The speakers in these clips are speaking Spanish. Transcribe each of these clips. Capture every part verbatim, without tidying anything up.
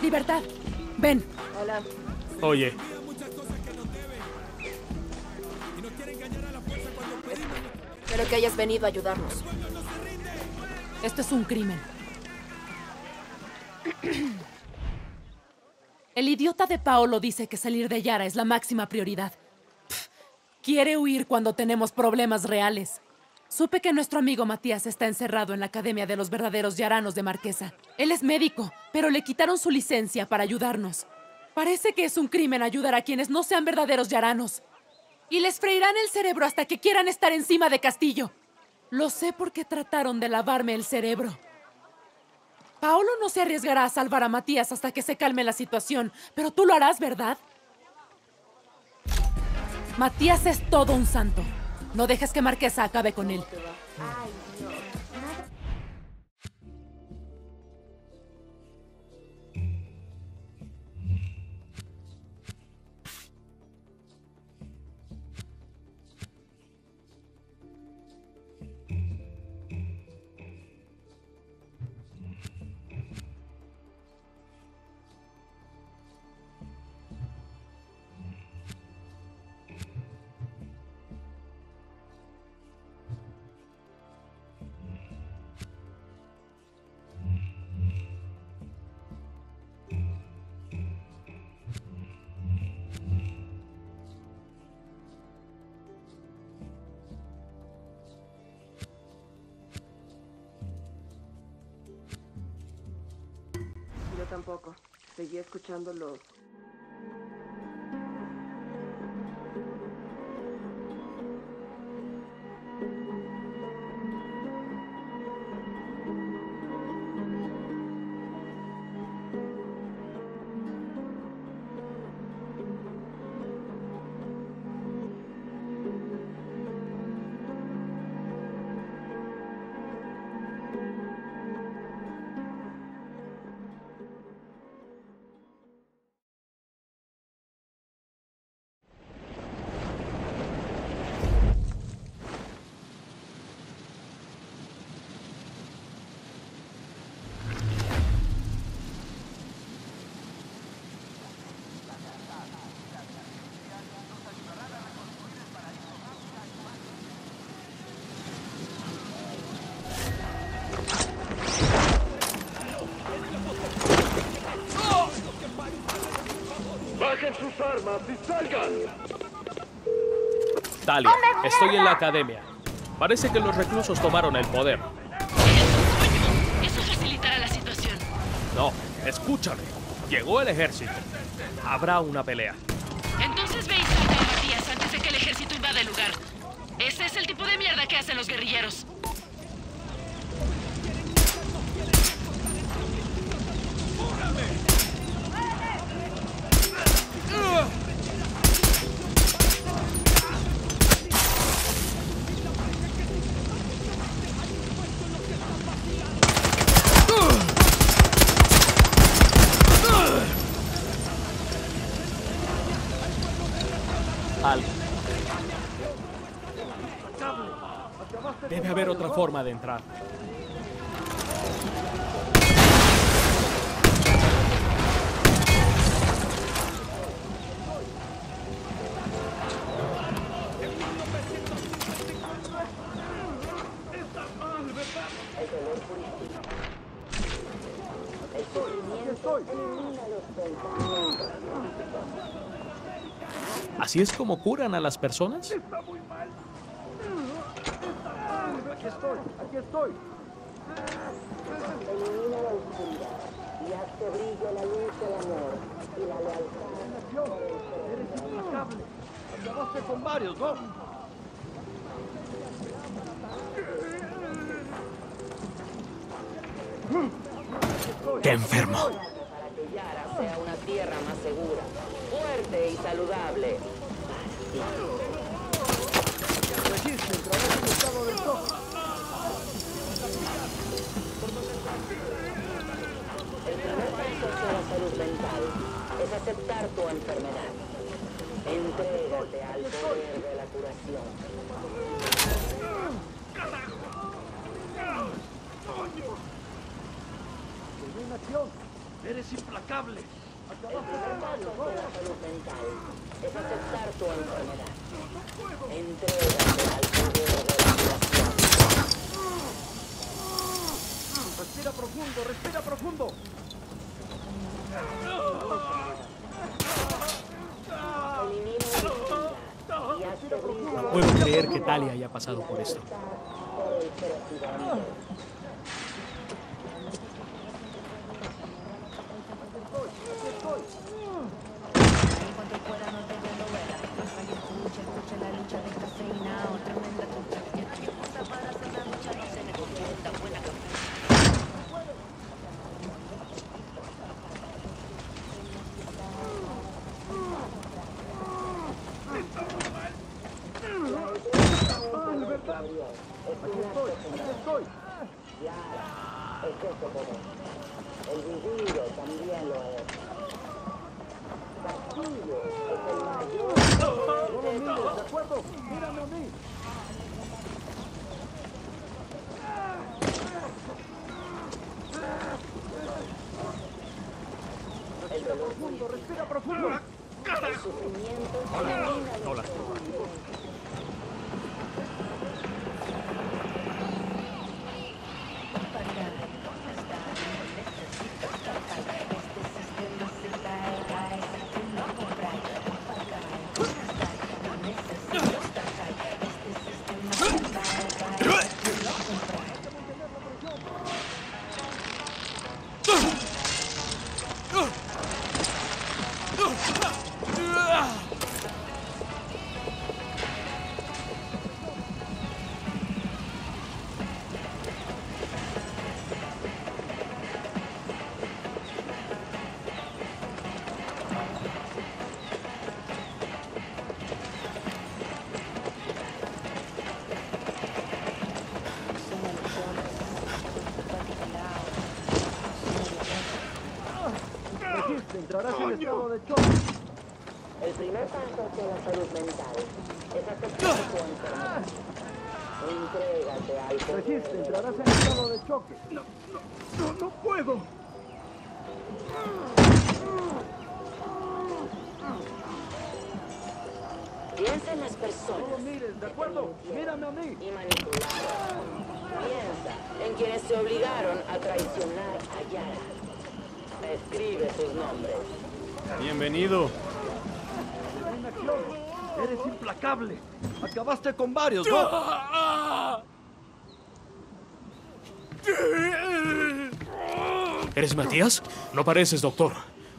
libertad. Ven. Hola. Oye. Espero que hayas venido a ayudarnos. Esto es un crimen. El idiota de Paolo dice que salir de Yara es la máxima prioridad. Pff, quiere huir cuando tenemos problemas reales. Supe que nuestro amigo Matías está encerrado en la Academia de los Verdaderos Yaranos de Marquesa. Él es médico, pero le quitaron su licencia para ayudarnos. Parece que es un crimen ayudar a quienes no sean verdaderos yaranos. Y les freirán el cerebro hasta que quieran estar encima de Castillo. Lo sé porque trataron de lavarme el cerebro. Paolo no se arriesgará a salvar a Matías hasta que se calme la situación, pero tú lo harás, ¿verdad? Matías es todo un santo. No dejes que Marquesa acabe con él. Yo tampoco. Seguí escuchándolo. ¡Bajen sus armas y salgan! Talia, estoy en la academia. Parece que los reclusos tomaron el poder. Eso facilitará la situación. No, escúchame. Llegó el ejército. Habrá una pelea. Entonces ve y salva a Matías antes de que el ejército invada el lugar. Ese es el tipo de mierda que hacen los guerrilleros. Algo. Debe haber otra forma de entrar. ¿Así es como curan a las personas? ¡Está muy mal! Aquí estoy, aquí estoy. Elimina la oscuridad y haz que brille la luz del amor y la lealtad. Eres implacable. Acabaste con varios, ¿no? ¡Qué enfermo! Para que Yara sea una tierra más segura, fuerte y saludable. Registro el trabajo en estado del shock. El primer paso hacia la salud mental es aceptar tu enfermedad. Entrégate al poder de la curación. ¡Coño! ¡Estoy en acción! Eres implacable. El primer paso hacia la salud mental es aceptar tu enfermedad. Entrégate al poder de la creación. Respira profundo, respira profundo. Elimina la y hazte libre No puedo creer que Talia haya pasado por esto. por el presidente. En cuanto pueda no te vuelvo a ver. Hasta que escuche, escuche la lucha de cafeína o tremenda lucha. Que puta para hacer la lucha no se me convierta buena café. Aquí estoy, aquí estoy. Ya, es ese poder. El vivido también lo es. Castillo es el mayor. No lo mires, ¿de acuerdo? Mírame a mí. Respira profundo, respira profundo. El sufrimiento elimina los Hola. Resiste, entrarás en estado de choque. El primer paso hacia la salud mental es aceptar tu enfermedad. Entrégate al poder. Resiste, entrarás en estado de choque. No, no, no, no puedo. Piensa en las No lo personas mires, ¿de acuerdo? Mírame a mí. y manipular. Piensa en quienes se obligaron a traicionar a Yara. Escribe sus nombres. Bienvenido. En acción. Eres implacable. Acabaste con varios, ¿no? ¿Eres Matías? No pareces, doctor.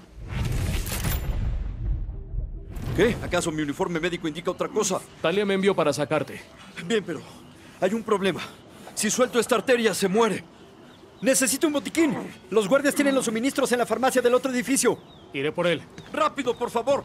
¿Qué? ¿Acaso mi uniforme médico indica otra cosa? Talia me envió para sacarte. Bien, pero hay un problema. Si suelto esta arteria, se muere. Necesito un botiquín. Los guardias tienen los suministros en la farmacia del otro edificio. Iré por él. ¡Rápido, por favor!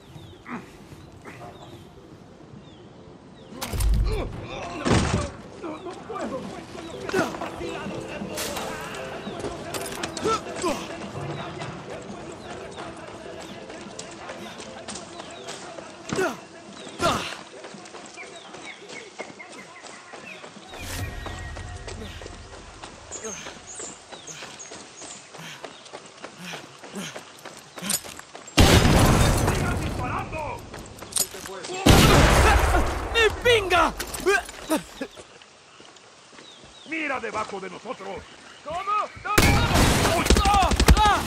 ¡Mi pinga! Mira debajo de nosotros. ¿Cómo? ¡No, no! ¡Ah! ¡Ah!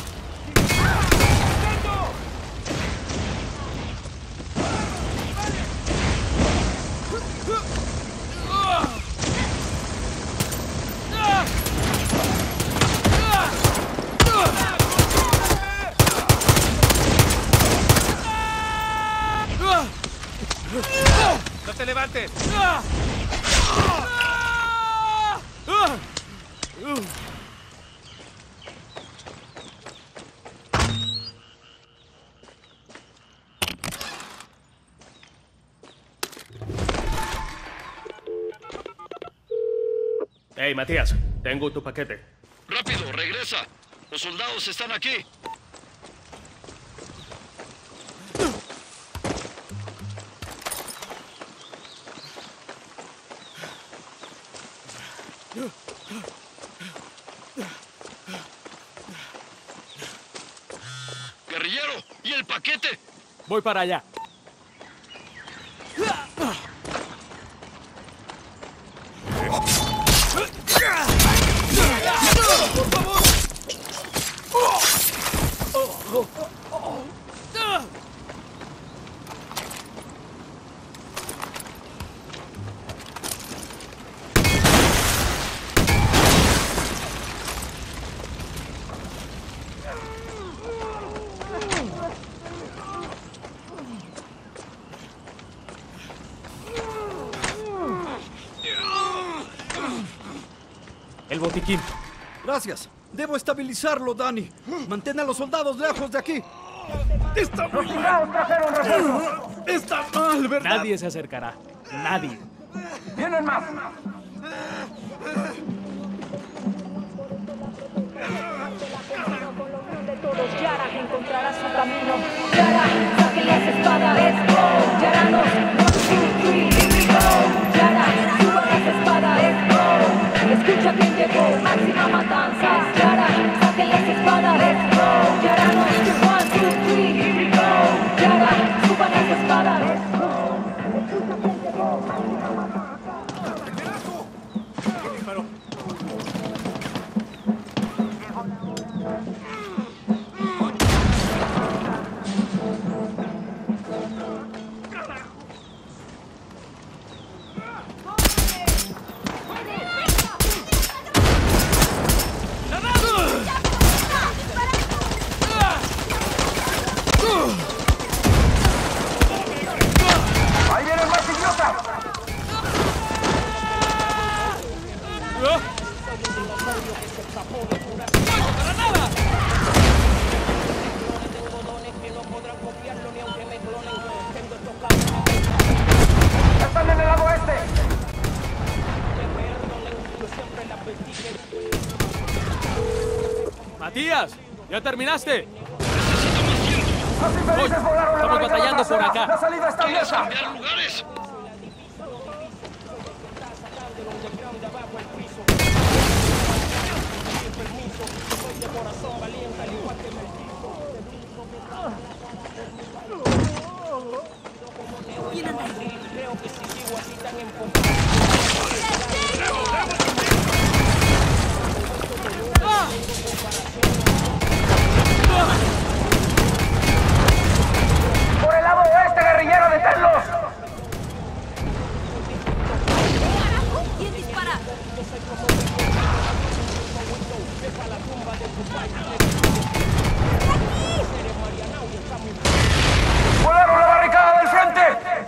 ¡No te levantes! Hey, Matías, tengo tu paquete. ¡Rápido, regresa! Los soldados están aquí. el paquete? Voy para allá. ¡Por favor! El botiquín. Gracias. Debo estabilizarlo, Dani. Mantén a los soldados lejos de aquí. Está muy mal. Está mal, ¿verdad? Nadie se acercará. Nadie. ¡Vienen más! Yara encontrará su camino. Yara, saquen las espadas. Let's go. Yaranos, one, two, three, here we go. Yara, suban las espadas. Let's go. Escucha quién llegó, máxima matanza. Yara, saquen las espadas. Let's go. Yaranos, one, two, three, here we go. Yara, suban las espadas. Let's go. Escucha quién llegó, máxima matanza. ¡Ahí vienen más idiotas! ¡Están en el lado oeste! Matías, ¿ya terminaste? ¡Los infelices volaron la estamos barricada batallando por trasera! acá. ¡La salida está abierta! ¡Cambiar lugares! ¡Por el lado oeste, guerrillero, deténlos! ¿Quién dispara? ¡Volaron la barricada del frente!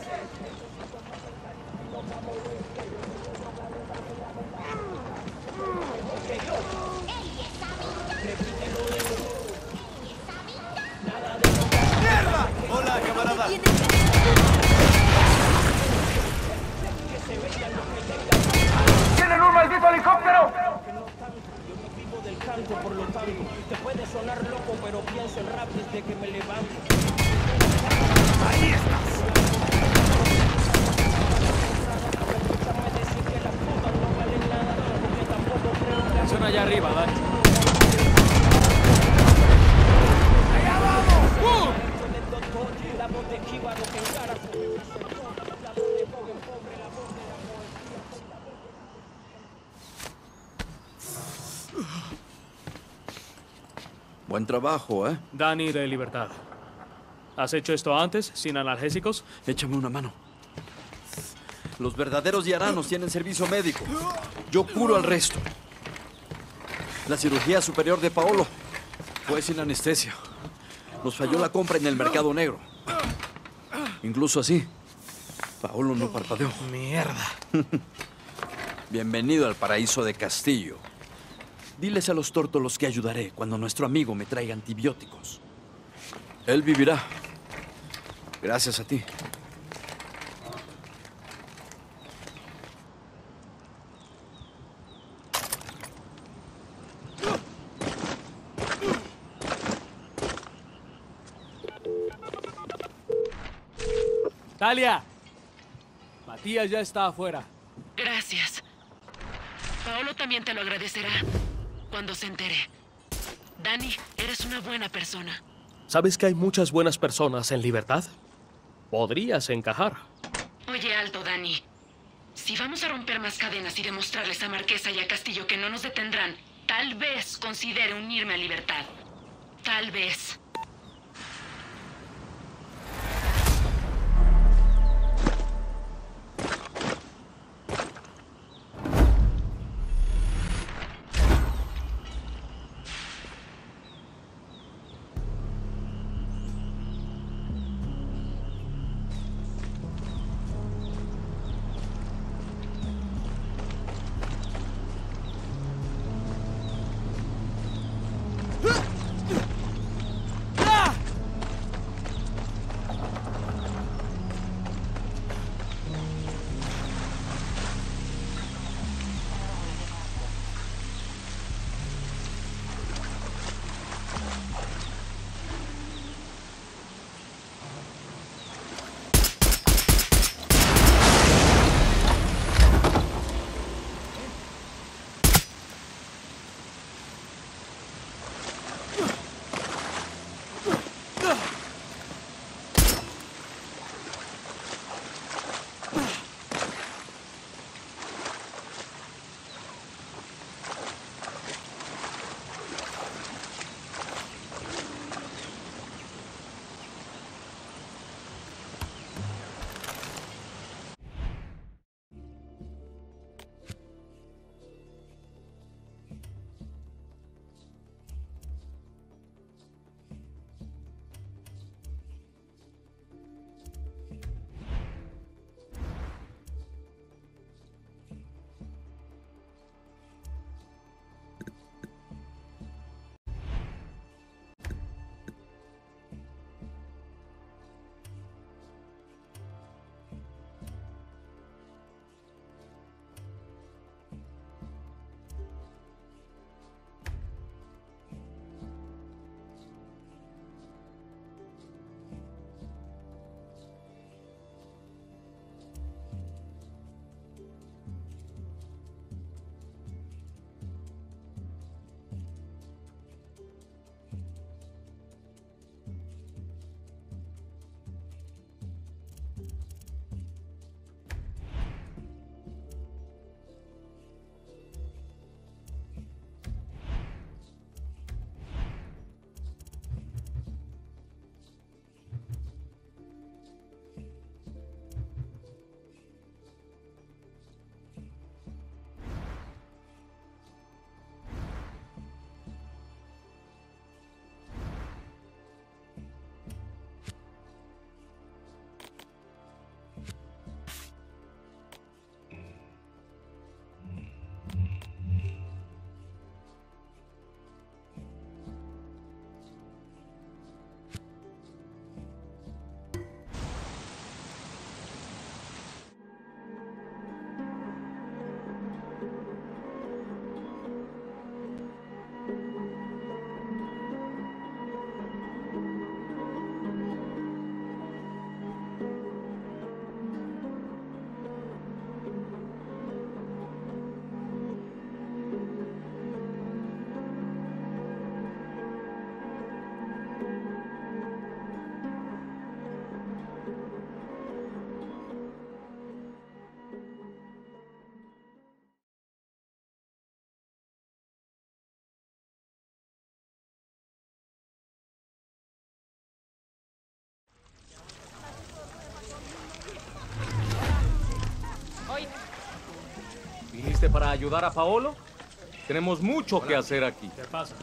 ¡Hola, camarada! ¡Tienen un maldito helicóptero! Son allá arriba, Dani. Buen trabajo, ¿eh? Dani de Libertad. ¿Has hecho esto antes, sin analgésicos? Échame una mano. Los verdaderos yaranos tienen servicio médico. Yo curo al resto. La cirugía superior de Paolo fue sin anestesia. Nos falló la compra en el mercado negro. Incluso así, Paolo no parpadeó. Mierda. Bienvenido al paraíso de Castillo. Diles a los tórtolos que ayudaré cuando nuestro amigo me traiga antibióticos. Él vivirá. Gracias a ti. Talia. Matías ya está afuera. Gracias. Paolo también te lo agradecerá cuando se entere. Dani, eres una buena persona. ¿Sabes que hay muchas buenas personas en libertad? Podrías encajar. Oye, alto, Dani. Si vamos a romper más cadenas y demostrarles a Marquesa y a Castillo que no nos detendrán, tal vez considere unirme a Libertad. Tal vez. ¿Viniste para ayudar a Paolo? Tenemos mucho Hola. que hacer aquí. ¿Qué pasa?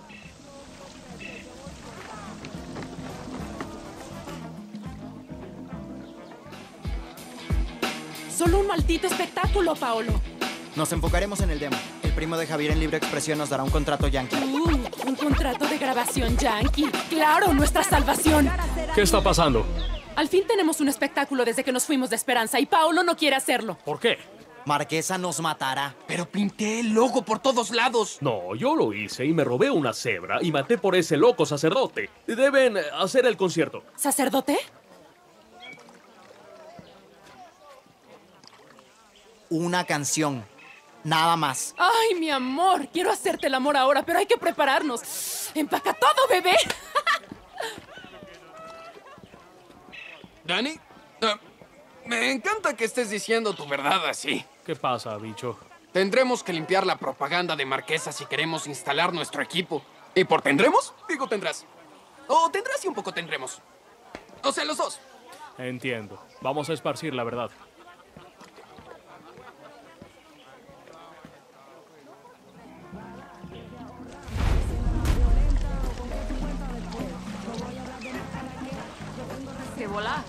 Solo un maldito espectáculo, Paolo. Nos enfocaremos en el demo. El primo de Javier en libre expresión nos dará un contrato yankee. Uh, un contrato de grabación yankee. ¡Claro, nuestra salvación! ¿Qué está pasando? Al fin tenemos un espectáculo desde que nos fuimos de Esperanza y Paolo no quiere hacerlo. ¿Por qué? Marquesa nos matará. Pero pinté el logo por todos lados. No, yo lo hice y me robé una cebra y maté por ese loco sacerdote. Deben hacer el concierto. ¿Sacerdote? Una canción. Nada más. Ay, mi amor. Quiero hacerte el amor ahora, pero hay que prepararnos. ¡Empaca todo, bebé! ¿Dani? Ah, me encanta que estés diciendo tu verdad así. ¿Qué pasa, bicho? Tendremos que limpiar la propaganda de Marquesa si queremos instalar nuestro equipo. ¿Y por tendremos? Digo tendrás. O tendrás y un poco tendremos. O sea, los dos. Entiendo. Vamos a esparcir la verdad. ¡Qué bola!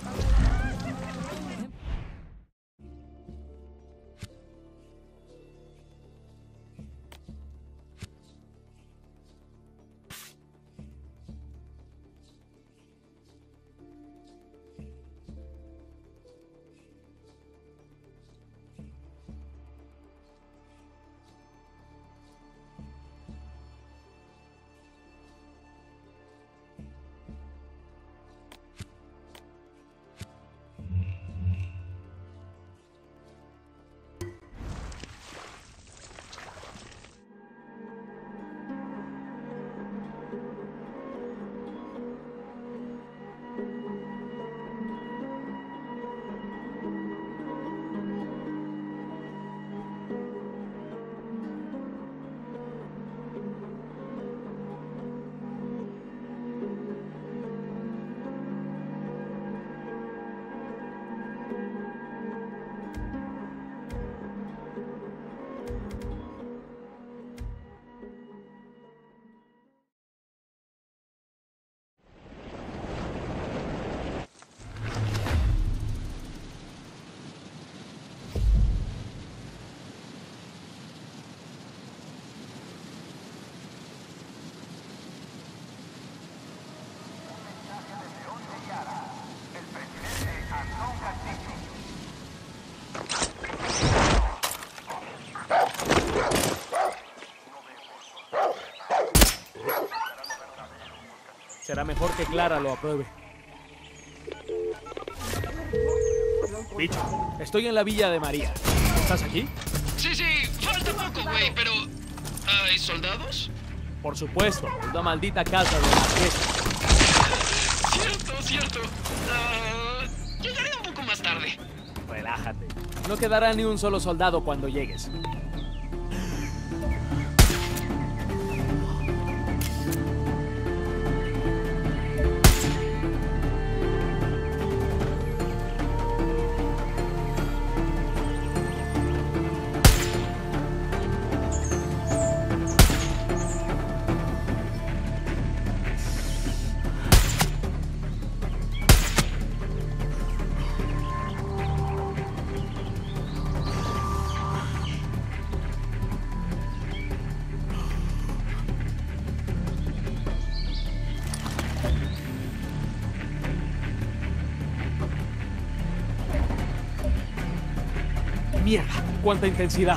Será mejor que Clara lo apruebe. Bicho, estoy en la Villa de María. ¿Estás aquí? Sí, sí, falta poco, güey, pero... ¿hay soldados? Por supuesto, una maldita casa de la Marquesa. Cierto, cierto. Uh, llegaré un poco más tarde. Relájate. No quedará ni un solo soldado cuando llegues. ¡Mierda! ¡Cuánta intensidad!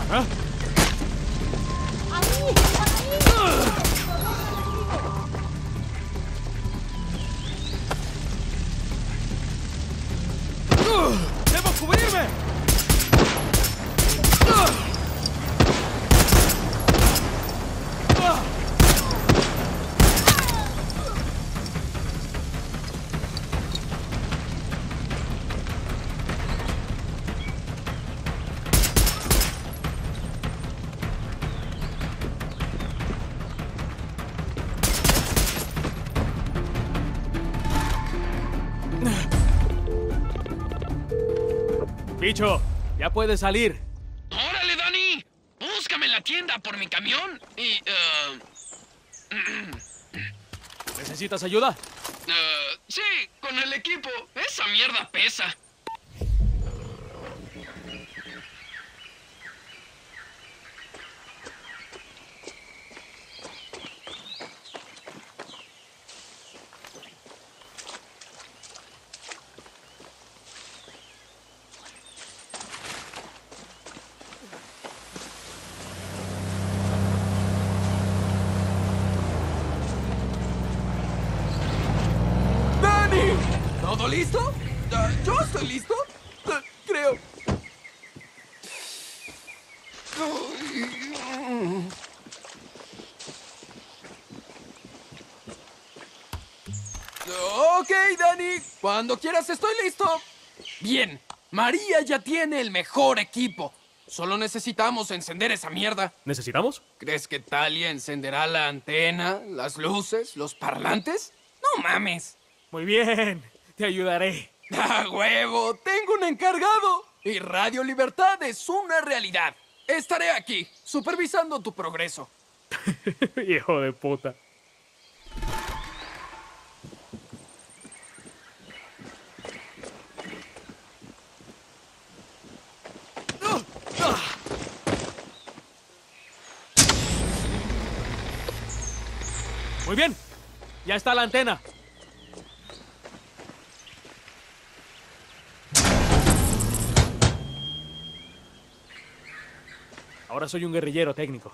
¿Ah? ¡Debo cubrirme! Bicho, ya puedes salir. ¡Órale, Dani! Búscame en la tienda por mi camión y... eh, ¿Necesitas ayuda? eh, sí, con el equipo. Esa mierda pesa. ¿Todo listo? Uh, ¿Yo estoy listo? Uh, creo. Ok, Dani. Cuando quieras estoy listo. Bien. María ya tiene el mejor equipo. Solo necesitamos encender esa mierda. ¿Necesitamos? ¿Crees que Talia encenderá la antena, las luces, los parlantes? No mames. Muy bien. Te ayudaré. ¡Ah, huevo! ¡Tengo un encargado! Y Radio Libertad es una realidad. Estaré aquí, supervisando tu progreso. Hijo de puta. Muy bien. Ya está la antena. Ahora soy un guerrillero técnico.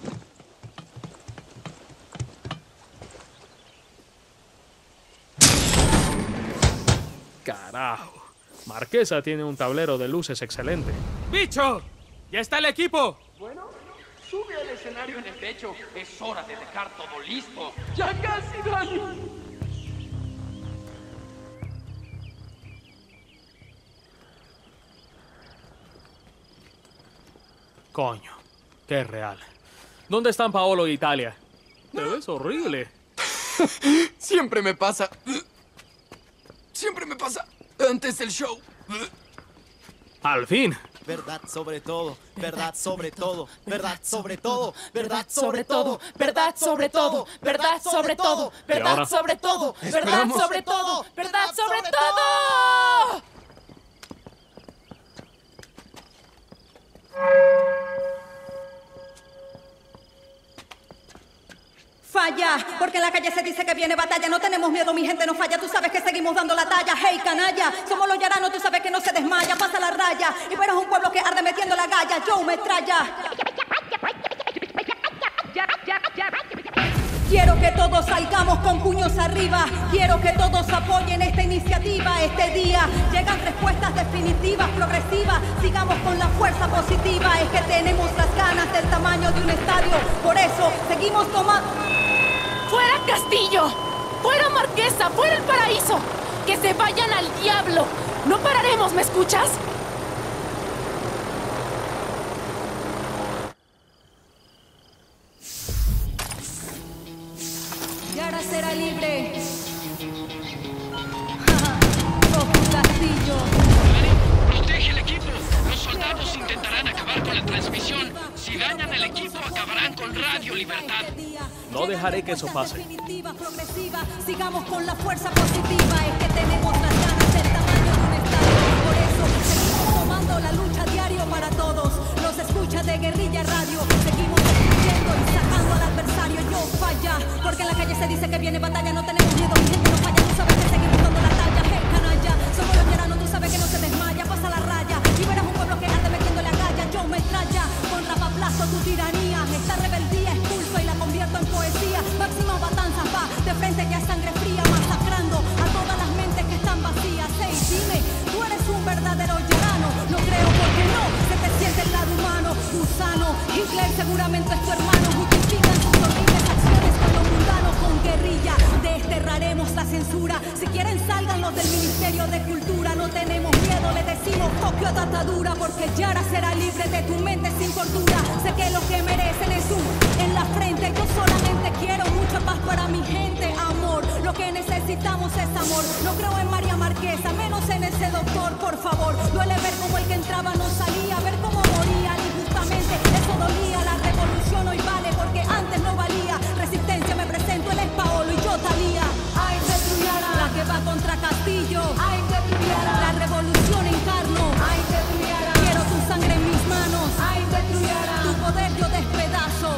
Carajo. Marquesa tiene un tablero de luces excelente. ¡Bicho! ¡Ya está el equipo! Bueno, sube al escenario en el techo. Es hora de dejar todo listo. ¡Ya casi, Dani! Coño. Qué real. ¿Dónde están Paolo e Italia? Te ves horrible. Siempre me pasa. Siempre me pasa antes del show. Al fin. Verdad sobre todo, verdad sobre todo, verdad sobre todo, verdad sobre todo, verdad sobre todo, verdad sobre todo, verdad sobre todo, verdad sobre todo, verdad sobre todo. Falla, porque en la calle se dice que viene batalla. No tenemos miedo, mi gente no falla. Tú sabes que seguimos dando la talla. Hey, canalla, somos los yaranos, tú sabes que no se desmaya. Pasa la raya, y verás un pueblo que arde metiendo la galla. Joe Metralla. Quiero que todos salgamos con puños arriba. Quiero que todos apoyen esta iniciativa. Este día llegan respuestas definitivas, progresivas. Sigamos con la fuerza positiva. Es que tenemos las ganas del tamaño de un estadio. Por eso seguimos tomando... ¡Fuera Castillo! ¡Fuera Marquesa! ¡Fuera el paraíso! ¡Que se vayan al diablo! ¡No pararemos! ¿Me escuchas? Yara será libre. ¡Oh, Castillo! Protege el equipo. Los soldados intentarán acabar con la transmisión. Si dañan el equipo, acabarán con Radio Libertad. No dejaré que eso pase. Definitiva, progresiva, sigamos con la fuerza positiva. Es que tenemos las ganas del tamaño de un estadio. Por eso seguimos tomando la lucha diario para todos. Nos escucha de Guerrilla Radio. Seguimos destruyendo y sacando al adversario. Yo falla, porque en la calle se dice que viene batalla. No tenemos miedo, mi gente no falla. Tú sabes que seguimos dando la talla. Hey, canalla, somos los yaranos, tú sabes que no se desmaya. Pasa la raya y verás un pueblo que arde metiendo la galla. Yo Metralla, con Rapapla seguramente es tu hermano. Justifican sus horribles acciones con lo mundano, con guerrilla. Desterraremos la censura. Si quieren salgan los del Ministerio de Cultura. No tenemos miedo, le decimos Tokio a atadura, porque Yara será libre de tu mente sin cordura. Sé que lo que merecen es un en la frente. Yo solamente quiero mucha paz para mi gente, amor. Lo que necesitamos es amor. No creo en María Marquesa, menos en ese doctor, por favor. Duele ver cómo el que entraba no salía, ver cómo moría injustamente. Eso dolía, la revolución hoy vale porque antes no valía. Resistencia me presento, él es Paolo y yo Talía. Ay, Petruyara, la que va contra Castillo. Ay, Petruyara, la revolución encarno. Ay, Petruyara, quiero tu sangre en mis manos. Ay, Petruyara, tu poder yo despedazo.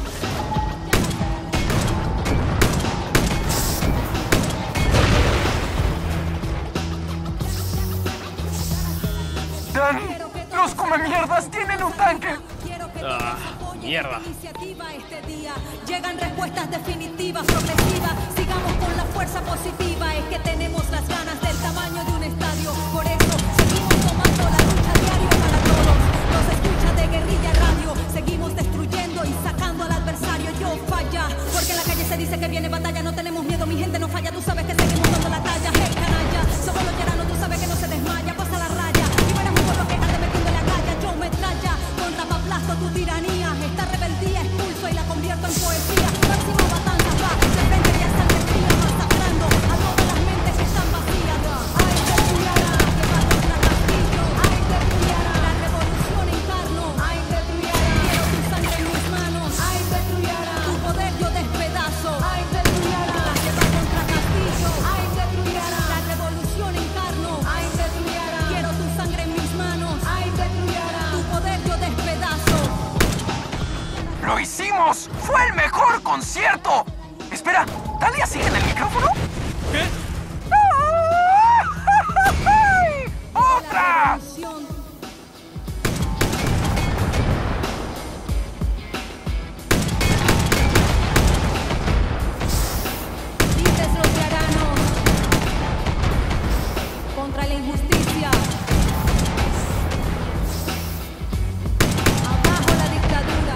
Dani, los come mierdas tienen un tanque. Ah, mierda. Este día. Llegan respuestas definitivas, progresivas. Sigamos con la fuerza positiva. Es que tenemos las ganas del tamaño de un estadio. Por eso seguimos tomando la lucha diario para todos. Los escucha de Guerrilla Radio. Seguimos destruyendo y sacando al adversario. Yo falla, porque en la calle se dice que viene batalla. No tenemos miedo, mi gente no falla. Tú sabes que seguimos dando la talla. Hey, canalla, somos los llaranos, tú sabes que no se desmaya. Pasa la raya y verás un pueblo que arde metiendo la calle. Yo metralla, con rapaplasto tu tiranía. Esta rebeldía expulso y la convierto en poesía. Máximo matanza va, de frente ya están fría, masacrando a todas las mentes que están vacías. Ay, Petruyara, que va contra Castillo. Ay, Petruyara, la revolución encarno. Ay, Petruyara, quiero tu sangre en mis manos. Ay, Petruyara, tu poder yo despedazo. Ay, Petruyara, la que va contra Castillo. Ay, Petruyara, la revolución encarno. Ay, Petruyara, quiero tu sangre en mis manos. Ay, Petruyara, tu poder yo despedazo. ¡Lo hicimos! ¡Fue el mejor concierto! Espera, ¿Talia sigue en el micrófono? ¿Qué? ¡Ay! ¡Otra! Dices los yaranos contra la injusticia. Abajo la dictadura.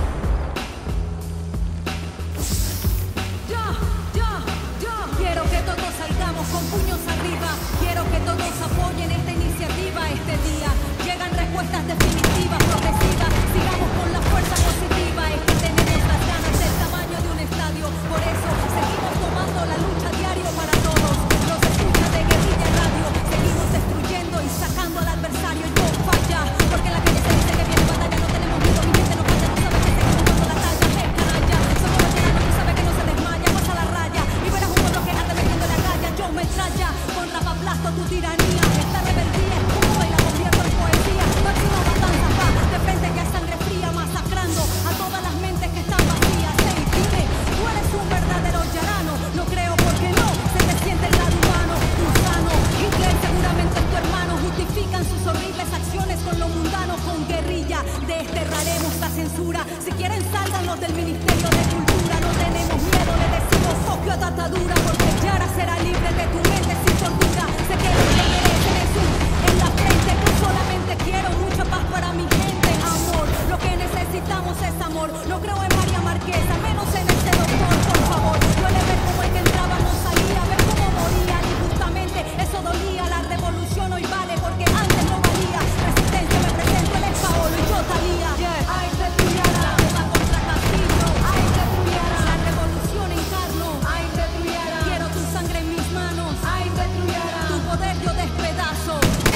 Ya, ya, ya. Quiero que todos salgamos con puños arriba. Quiero que todos apoyen esta iniciativa este día. Llegan respuestas definitivas, progresivas. Sigamos con la fuerza positiva. Es que tenemos las ganas del tamaño de un estadio. Por eso seguimos tomando la lucha diario para todos. Los escucha de Guerrilla Radio. Seguimos destruyendo y sacando al adversario. Yo falla, porque en la calle se dice que viene batalla. No tenemos miedo, mi gente no falla. Tú sabes que seguimos dando la talla. Hey, canalla, somos los llaranos, tú sabes que no se desmaya. Pasa la raya y verás un pueblo que ande metiendo la calle. Yo metralla, con rapaplasto tu tiranía. Esta rebeldía es puro y la convierto en poesía. Máximo matanza va, de frente que hay sangre fría, masacrando a todas las mentes que están vacías. Hey, dime, tú eres un verdadero yarano. No creo porque no, se te siente el lado humano. Gusano, Hitler seguramente es tu hermano. Justifican sus horribles acciones con lo mundano, con guerrilla. Desterraremos la censura. Si quieren salgan los del Ministerio de Cultura. No tenemos miedo, le decimos Tokio a atadura, porque Yara será libre de tu mente sin tortura. Sé que lo que merecen es un en la frente. Yo solamente quiero mucha paz para mi gente, amor. Lo que necesitamos es amor. No creo en María Marquesa, menos en ese doctor, por favor. Duele ver cómo el que entraba no salía, ver cómo moría injustamente. Eso dolía, la revolución hoy vale porque antes no valía. Resistencia me presento, él es Paolo y yo Talía. Ay, Petruyara, la que va contra Castillo. Ay, Petruyara, la revolución encarno. Ay, Petruyara, quiero tu sangre en mis manos. Ay, Petruyara, tu poder yo despedazo.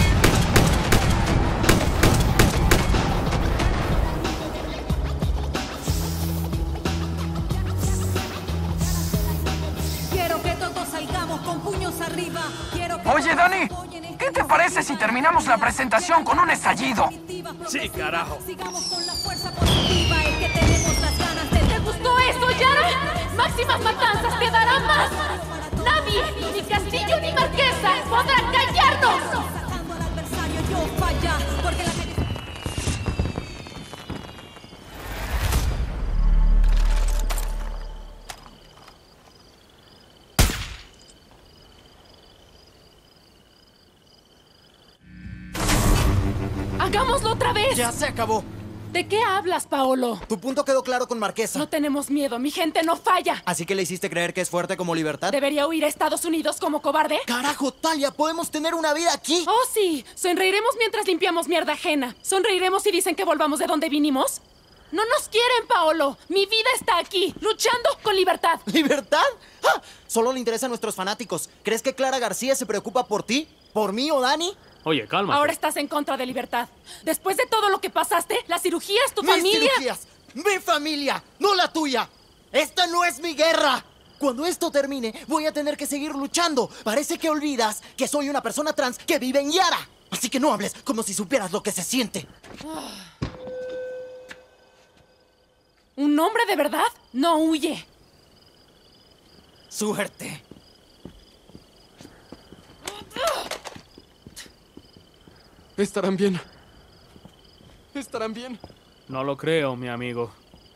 Quiero que todos salgamos con puños arriba. Quiero que Oye, Dani, ¿qué te parece si terminamos la presentación con un estallido? Sí, carajo. Sigamos con la fuerza positiva, es que tenemos las ganas de... ¿Te gustó eso, Yara? ¡Máximas matanzas te darán más! ¡Nadie, ni Castillo ni Marquesa, podrán callarnos! Sacando al adversario, yo falla, porque la calle... ¡Hagámoslo otra vez! Ya se acabó. ¿De qué hablas, Paolo? Tu punto quedó claro con Marquesa. No tenemos miedo, mi gente no falla. ¿Así que le hiciste creer que es fuerte como Libertad? ¿Debería huir a Estados Unidos como cobarde? ¡Carajo, Talia! ¿Podemos tener una vida aquí? Oh, sí. Sonreiremos mientras limpiamos mierda ajena. ¿Sonreiremos si dicen que volvamos de donde vinimos? No nos quieren, Paolo. Mi vida está aquí, luchando con libertad. ¿Libertad? ¡Ah! Solo le interesan nuestros fanáticos. ¿Crees que Clara García se preocupa por ti? ¿Por mí o Dani? Oye, cálmate. Ahora estás en contra de libertad. Después de todo lo que pasaste, las cirugías, tu ¡Mis familia... cirugías! ¡Mi familia! ¡No la tuya! ¡Esta no es mi guerra! Cuando esto termine, voy a tener que seguir luchando. Parece que olvidas que soy una persona trans que vive en Yara. Así que no hables como si supieras lo que se siente. ¿Un hombre de verdad? No huye. Suerte. Estarán bien. Estarán bien. No lo creo, mi amigo.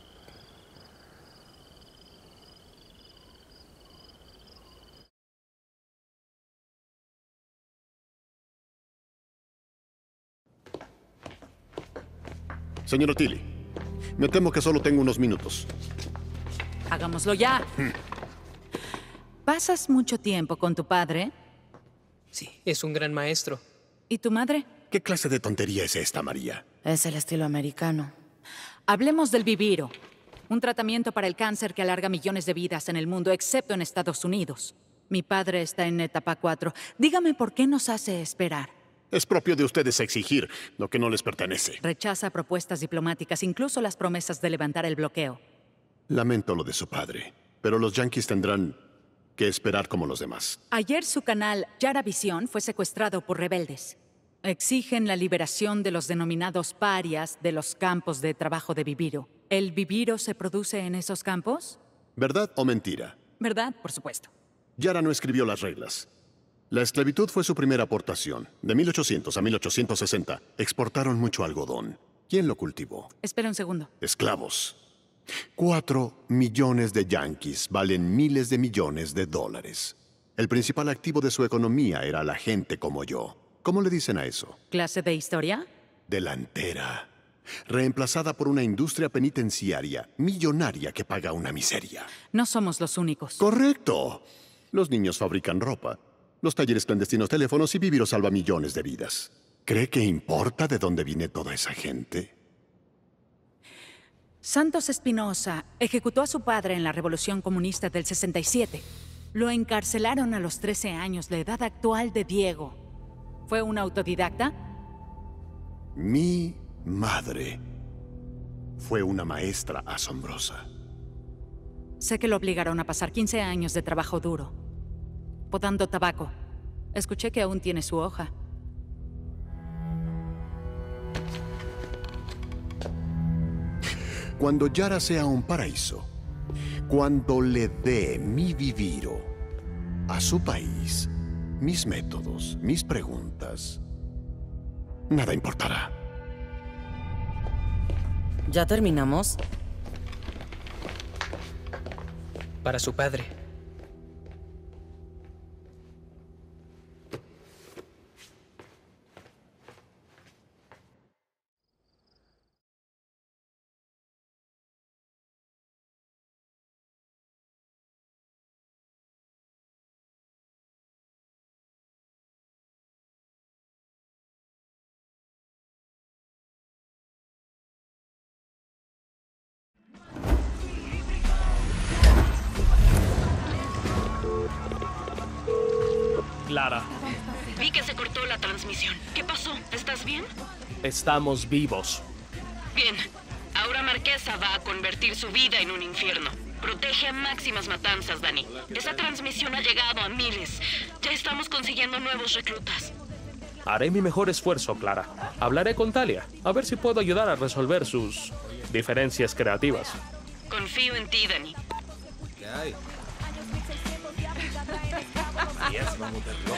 Señor Tilly, me temo que solo tengo unos minutos. Hagámoslo ya. Hmm. ¿Pasas mucho tiempo con tu padre? Sí, es un gran maestro. ¿Y tu madre? ¿Qué clase de tontería es esta, María? Es el estilo americano. Hablemos del Viviro. Un tratamiento para el cáncer que alarga millones de vidas en el mundo, excepto en Estados Unidos. Mi padre está en etapa cuatro. Dígame por qué nos hace esperar. Es propio de ustedes exigir lo que no les pertenece. Rechaza propuestas diplomáticas, incluso las promesas de levantar el bloqueo. Lamento lo de su padre, pero los yanquis tendrán que esperar como los demás. Ayer su canal Yara Visión fue secuestrado por rebeldes. Exigen la liberación de los denominados parias de los campos de trabajo de Viviro. ¿El Viviro se produce en esos campos? ¿Verdad o mentira? ¿Verdad? Por supuesto. Yara no escribió las reglas. La esclavitud fue su primera aportación. De mil ochocientos a mil ochocientos sesenta, exportaron mucho algodón. ¿Quién lo cultivó? Espera un segundo. Esclavos. Cuatro millones de yanquis valen miles de millones de dólares. El principal activo de su economía era la gente como yo. ¿Cómo le dicen a eso? ¿Clase de historia? Delantera. Reemplazada por una industria penitenciaria millonaria que paga una miseria. No somos los únicos. Correcto. Los niños fabrican ropa. Los talleres clandestinos, teléfonos y Viviro salva millones de vidas. ¿Cree que importa de dónde viene toda esa gente? Santos Espinosa ejecutó a su padre en la Revolución Comunista del sesenta y siete. Lo encarcelaron a los trece años, la edad actual de Diego. ¿Fue un autodidacta? Mi madre fue una maestra asombrosa. Sé que lo obligaron a pasar quince años de trabajo duro, podando tabaco. Escuché que aún tiene su hoja. Cuando Yara sea un paraíso, cuando le dé mi Viviro a su país, mis métodos, mis preguntas, nada importará. ¿Ya terminamos? Para su padre. Clara, Vi que se cortó la transmisión. ¿Qué pasó? ¿Estás bien? estamos vivos. Bien. Ahora Marquesa va a convertir su vida en un infierno. Protege a máximas matanzas, Dani. Esa transmisión ha llegado a miles. Ya estamos consiguiendo nuevos reclutas. Haré mi mejor esfuerzo, Clara. Hablaré con Talia, a ver si puedo ayudar a resolver sus diferencias creativas. Confío en ti, Dani. ¿Qué hay? María se va a volver loca.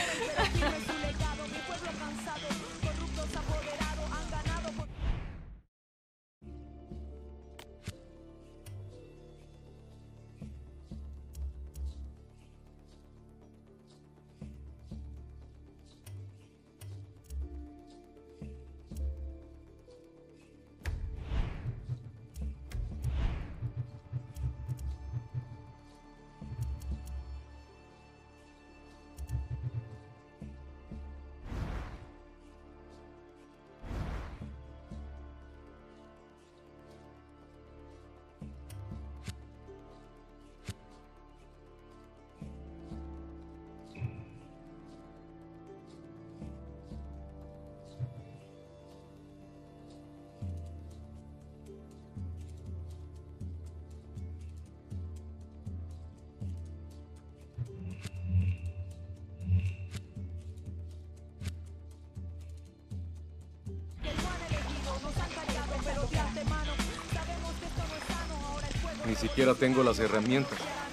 Ni siquiera tengo las herramientas.